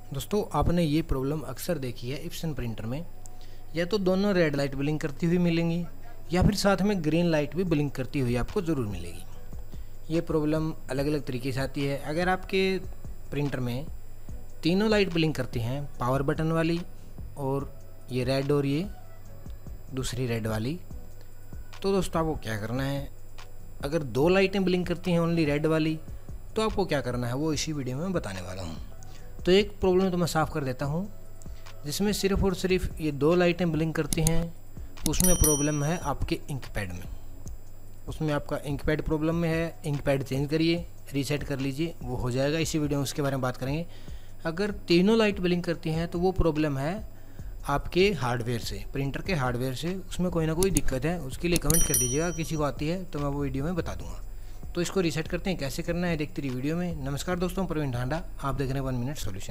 दोस्तों आपने ये प्रॉब्लम अक्सर देखी है इप्सन प्रिंटर में, या तो दोनों रेड लाइट ब्लिंक करती हुई मिलेंगी या फिर साथ में ग्रीन लाइट भी ब्लिंक करती हुई आपको ज़रूर मिलेगी। ये प्रॉब्लम अलग अलग तरीके से आती है। अगर आपके प्रिंटर में तीनों लाइट ब्लिंक करती हैं, पावर बटन वाली और ये रेड और ये दूसरी रेड वाली, तो दोस्तों आपको क्या करना है, अगर दो लाइटें ब्लिंक करती हैं ओनली रेड वाली, तो आपको क्या करना है वो इसी वीडियो में बताने वाला हूँ। तो एक प्रॉब्लम तो मैं साफ़ कर देता हूँ, जिसमें सिर्फ और सिर्फ ये दो लाइटें ब्लिंक करती हैं, उसमें प्रॉब्लम है आपके इंक पैड में। उसमें आपका इंक पैड प्रॉब्लम में है, इंक पैड चेंज करिए, रीसेट कर लीजिए, वो हो जाएगा। इसी वीडियो में उसके बारे में बात करेंगे। अगर तीनों लाइट ब्लिंक करती हैं तो वो प्रॉब्लम है आपके हार्डवेयर से, प्रिंटर के हार्डवेयर से, उसमें कोई ना कोई दिक्कत है। उसके लिए कमेंट कर दीजिएगा, किसी को आती है तो मैं वो वीडियो में बता दूंगा। तो इसको रीसेट करते हैं, कैसे करना है देखते रहिए वीडियो में। नमस्कार दोस्तों, प्रवीण ढांडा, आप देख रहे हैं 1 मिनट सॉल्यूशन।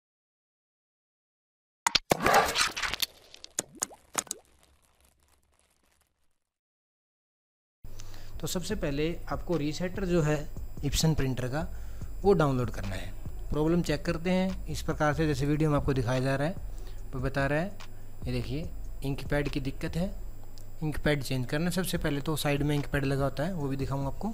तो सबसे पहले आपको रीसेटर जो है इप्सन प्रिंटर का, वो डाउनलोड करना है। प्रॉब्लम चेक करते हैं इस प्रकार से, जैसे वीडियो में आपको दिखाया जा रहा है, वो बता रहा है। ये देखिए इंक पैड की दिक्कत है, इंक पैड चेंज करना है। सबसे पहले तो साइड में इंक पैड लगा होता है, वो भी दिखाऊंगा आपको।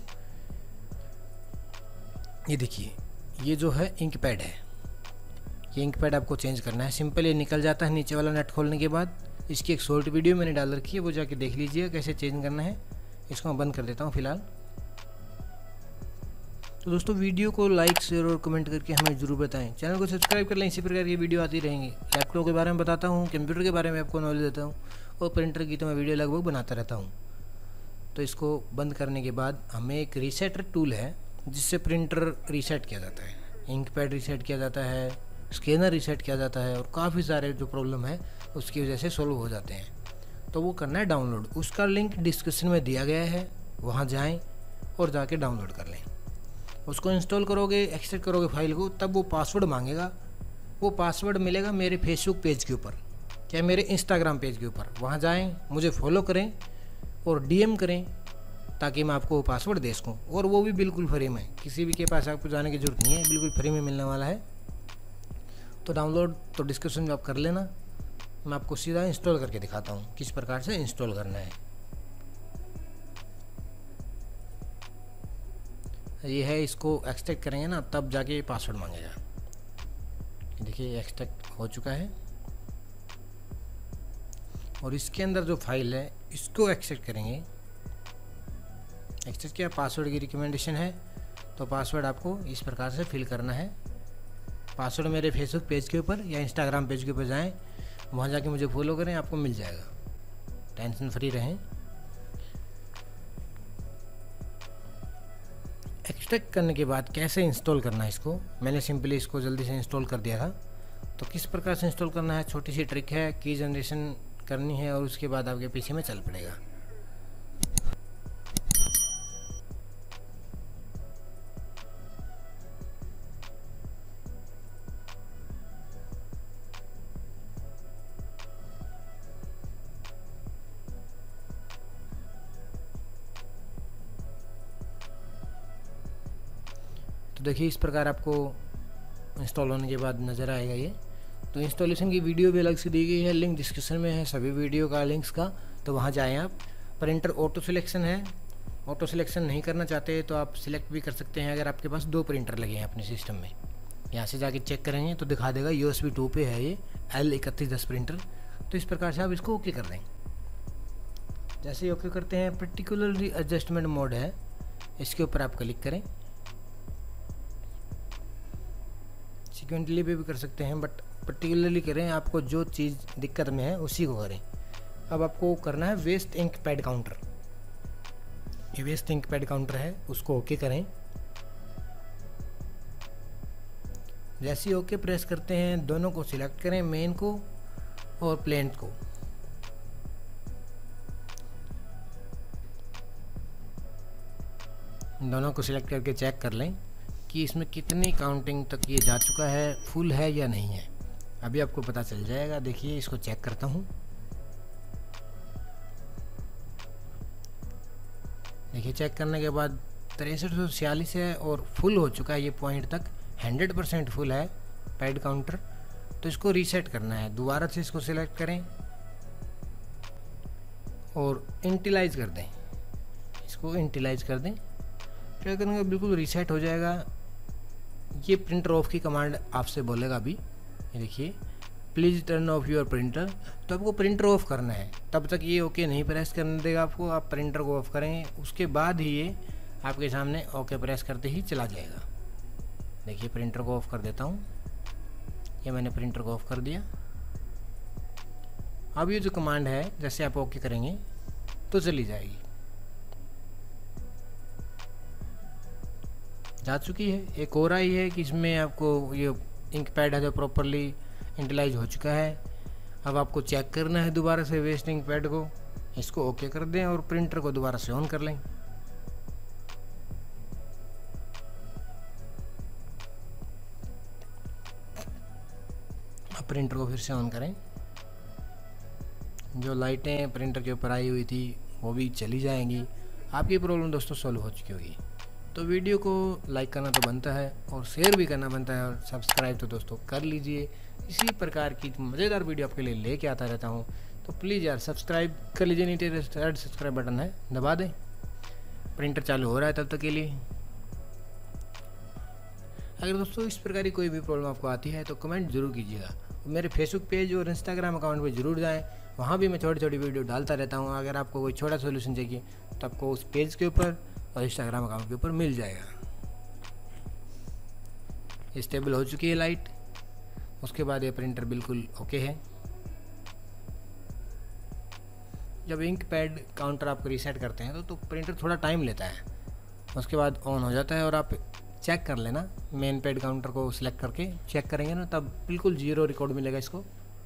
ये देखिए, ये जो है इंक पैड है, ये इंक पैड आपको चेंज करना है। सिंपल, ये निकल जाता है नीचे वाला नट खोलने के बाद। इसकी एक शॉर्ट वीडियो मैंने डाल रखी है, वो जाके देख लीजिएगा कैसे चेंज करना है। इसको मैं बंद कर देता हूँ फिलहाल। तो दोस्तों वीडियो को लाइक शेयर और कमेंट करके हमें ज़रूर बताएं। चैनल को सब्सक्राइब कर लें, इसी प्रकार की वीडियो आती रहेंगी। लैपटॉप के बारे में बताता हूँ, कंप्यूटर के बारे में आपको नॉलेज देता हूँ, और प्रिंटर की तो मैं वीडियो लगभग बनाता रहता हूँ। तो इसको बंद करने के बाद हमें एक रीसेटर टूल है, जिससे प्रिंटर रीसेट किया जाता है, इंक पैड रीसेट किया जाता है, स्कैनर रीसेट किया जाता है, और काफ़ी सारे जो प्रॉब्लम है उसकी वजह से सोल्व हो जाते हैं। तो वो करना है डाउनलोड। उसका लिंक डिस्क्रिप्शन में दिया गया है, वहाँ जाएं और जाके डाउनलोड कर लें। उसको इंस्टॉल करोगे, एक्सट्रैक्ट करोगे फाइल को, तब वो पासवर्ड मांगेगा। वो पासवर्ड मिलेगा मेरे फेसबुक पेज के ऊपर या मेरे इंस्टाग्राम पेज के ऊपर। वहाँ जाएं, मुझे फॉलो करें और डीएम करें, ताकि मैं आपको वो पासवर्ड दे सकूँ। और वो भी बिल्कुल फ्री में, किसी भी के पास आपको जाने की ज़रूरत नहीं है, बिल्कुल फ्री में मिलने वाला है। तो डाउनलोड तो डिस्क्रिप्शन में आप कर लेना। मैं आपको सीधा इंस्टॉल करके दिखाता हूँ किस प्रकार से इंस्टॉल करना है। ये है, इसको एक्सट्रैक्ट करेंगे ना, तब जाके पासवर्ड मांगेगा। देखिए एक्सट्रैक्ट हो चुका है, और इसके अंदर जो फाइल है इसको एक्सट्रैक्ट करेंगे। एक्सट्रैक्ट किया, पासवर्ड की रिकमेंडेशन है, तो पासवर्ड आपको इस प्रकार से फिल करना है। पासवर्ड मेरे फेसबुक पेज के ऊपर या इंस्टाग्राम पेज के ऊपर जाएं, वहाँ जाके मुझे फॉलो करें, आपको मिल जाएगा। टेंशन फ्री रहें। एक्सट्रैक्ट करने के बाद कैसे इंस्टॉल करना है इसको, मैंने सिंपली इसको जल्दी से इंस्टॉल कर दिया था। तो किस प्रकार से इंस्टॉल करना है, छोटी सी ट्रिक है, की जनरेशन करनी है और उसके बाद आपके पीछे में चल पड़ेगा। तो देखिए इस प्रकार आपको इंस्टॉल होने के बाद नज़र आएगा ये। तो इंस्टॉलेशन की वीडियो भी अलग से दी गई है, लिंक डिस्क्रिप्शन में है सभी वीडियो का, लिंक्स का, तो वहाँ जाएं आप। प्रिंटर ऑटो सिलेक्शन है, ऑटो सिलेक्शन नहीं करना चाहते तो आप सिलेक्ट भी कर सकते हैं। अगर आपके पास 2 प्रिंटर लगे हैं अपने सिस्टम में, यहाँ से जाके चेक करेंगे तो दिखा देगा USB 2 पे है ये L3110 प्रिंटर। तो इस प्रकार से आप इसको ओके कर दें। जैसे ही ओके करते हैं, पर्टिकुलरली एडजस्टमेंट मोड है, इसके ऊपर आप क्लिक करें। सिक्वेंटली पे भी कर सकते हैं, बट पर्टिकुलरली करें, आपको जो चीज़ दिक्कत में है उसी को करें। अब आपको करना है वेस्ट इंक पैड काउंटर। ये वेस्ट इंक पैड काउंटर है, उसको ओके करें। जैसे ही ओके प्रेस करते हैं, दोनों को सिलेक्ट करें, मेन को और प्लेन को। दोनों को सिलेक्ट करके चेक कर लें कि इसमें कितनी काउंटिंग तक ये जा चुका है, फुल है या नहीं है। अभी आपको पता चल जाएगा। देखिए इसको चेक करता हूँ। देखिए चेक करने के बाद 6346 है और फुल हो चुका है ये पॉइंट तक, 100% फुल है। Pad counter. तो इसको रीसेट करना है, दोबारा से इसको सिलेक्ट करें और इंटिलाइज कर दें, इसको इंटिलाइज कर दें। क्या करेंगे, बिल्कुल रीसेट हो जाएगा। ये प्रिंटर ऑफ की कमांड आपसे बोलेगा अभी, ये देखिए, please turn off your printer. तो आपको प्रिंटर ऑफ करना है, तब तक ये ओके नहीं प्रेस करने देगा आपको। आप प्रिंटर को ऑफ करेंगे, उसके बाद ही ये आपके सामने ओके प्रेस करते ही चला जाएगा। देखिए प्रिंटर को ऑफ कर देता हूँ, ये मैंने प्रिंटर को ऑफ कर दिया। अब ये जो कमांड है जैसे आप ओके करेंगे तो चली जाएगी, जा चुकी है। एक और आई है कि इसमें आपको ये इंक पैड है जो प्रॉपरली इंटिलाइज हो चुका है। अब आपको चेक करना है दोबारा से वेस्ट इंक पैड को, इसको ओके कर दें और प्रिंटर को दोबारा से ऑन कर लें। अब प्रिंटर को फिर से ऑन करें, जो लाइटें प्रिंटर के ऊपर आई हुई थी वो भी चली जाएंगी। आपकी प्रॉब्लम दोस्तों सॉल्व हो चुकी होगी। तो वीडियो को लाइक करना तो बनता है और शेयर भी करना बनता है, और सब्सक्राइब तो दोस्तों कर लीजिए। इसी प्रकार की मज़ेदार वीडियो आपके लिए लेके आता रहता हूँ, तो प्लीज़ यार सब्सक्राइब कर लीजिए। नीचे रेड सब्सक्राइब बटन है, दबा दें। प्रिंटर चालू हो रहा है तब तक के लिए। अगर दोस्तों इस प्रकार की कोई भी प्रॉब्लम आपको आती है तो कमेंट जरूर कीजिएगा। मेरे फेसबुक पेज और इंस्टाग्राम अकाउंट पे जरूर जाएं, वहाँ भी मैं छोटी छोटी वीडियो डालता रहता हूँ। अगर आपको कोई छोटा सोल्यूशन चाहिए तो आपको उस पेज के ऊपर और इंस्टाग्राम अकाउंट के ऊपर मिल जाएगा। स्टेबल हो चुकी है लाइट, उसके बाद ये प्रिंटर बिल्कुल ओके है। जब इंक पैड काउंटर आप रीसेट करते हैं तो प्रिंटर थोड़ा टाइम लेता है, उसके बाद ऑन हो जाता है। और आप चेक कर लेना, मेन पैड काउंटर को सिलेक्ट करके चेक करेंगे ना, तब बिल्कुल 0 रिकॉर्ड मिलेगा इसको।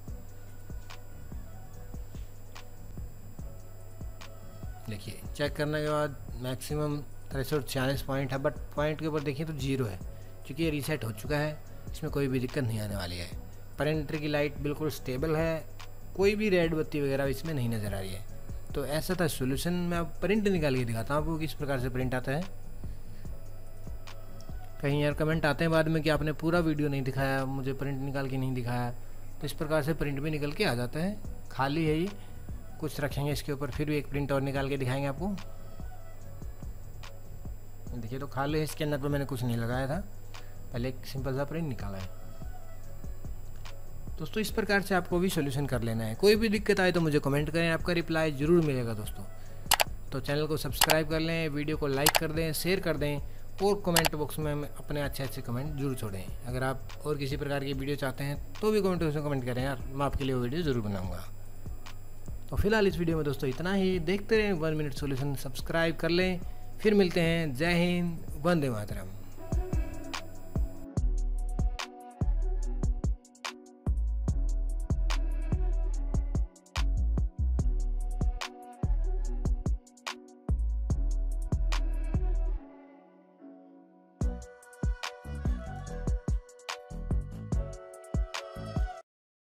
देखिए चेक करने के बाद मैक्सिमम 346 पॉइंट है, बट पॉइंट के ऊपर देखिए तो 0 है, क्योंकि ये रीसेट हो चुका है। इसमें कोई भी दिक्कत नहीं आने वाली है। प्रिंटर की लाइट बिल्कुल स्टेबल है, कोई भी रेड बत्ती वगैरह इसमें नहीं नज़र आ रही है। तो ऐसा था सोल्यूशन। मैं अब प्रिंट निकाल के दिखाता हूँ आपको किस प्रकार से प्रिंट आता है। कहीं यार कमेंट आते हैं बाद में कि आपने पूरा वीडियो नहीं दिखाया, मुझे प्रिंट निकाल के नहीं दिखाया। तो इस प्रकार से प्रिंट भी निकल के आ जाता है। खाली है ये, कुछ रखेंगे इसके ऊपर, फिर भी एक प्रिंट और निकाल के दिखाएंगे आपको। देखिए तो खाली है, इसके अंदर पर मैंने कुछ नहीं लगाया था, पहले एक सिंपल सा प्रिंट निकाला है। दोस्तों इस प्रकार से आपको भी सॉल्यूशन कर लेना है। कोई भी दिक्कत आए तो मुझे कमेंट करें, आपका रिप्लाई ज़रूर मिलेगा दोस्तों। तो चैनल को सब्सक्राइब कर लें, वीडियो को लाइक कर दें, शेयर कर दें, और कमेंट बॉक्स में अपने अच्छे कमेंट जरूर छोड़ें। अगर आप और किसी प्रकार की वीडियो चाहते हैं तो भी कमेंट बॉक्स में कमेंट करें यार, मैं आपके लिए वो वीडियो ज़रूर बनाऊँगा। तो फिलहाल इस वीडियो में दोस्तों इतना ही। देखते रहें 1 मिनट सॉल्यूशन, सब्सक्राइब कर लें। फिर मिलते हैं। जय हिंद, वंदे मातरम।